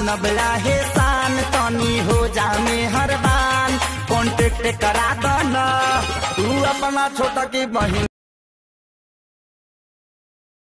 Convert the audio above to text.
बनब रहे शान तनी हो जा मेहरबान कांटेक्ट करा दना तू अपना छोटा की बहिन